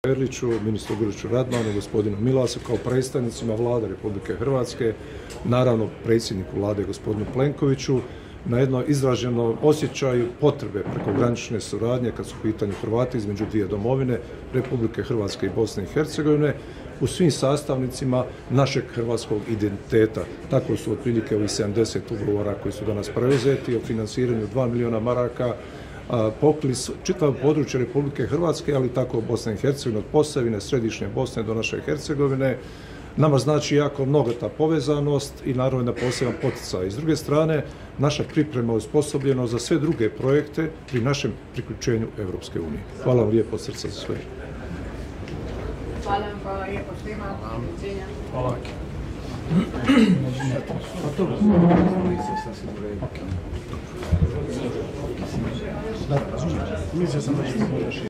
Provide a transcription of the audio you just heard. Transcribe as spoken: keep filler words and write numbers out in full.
Erliću, ministru Grliću Radmanu, gospodinu Milasu, kao predstavnicima Vlade Republike Hrvatske, naravno predsjedniku Vlade gospodinu Plenkoviću, na jedno izraženo osjećaju potrebe prekogranične suradnje kad su u pitanju Hrvati između dvije domovine, Republike Hrvatske i Bosne i Hercegovine, u svim sastavnicima našeg hrvatskog identiteta. Tako su otprilike ovih sedamdeset ugovora koji su danas preuzeti o financiranju dva milijuna maraka, pokrili čitavo područje Republike Hrvatske, ali tako Bosne i Hercegovine, od Posavine, središnje Bosne do naše Hercegovine. Nama znači jako mnogo ta povezanost i naravno na poseban poticaj. S druge strane, naša priprema je osposobljena za sve druge projekte pri našem priključenju Evropske unije. Hvala vam lijepo od srca za sve. Hvala vam, hvala lijepo svima. Hvala. Mislio sam da ćemo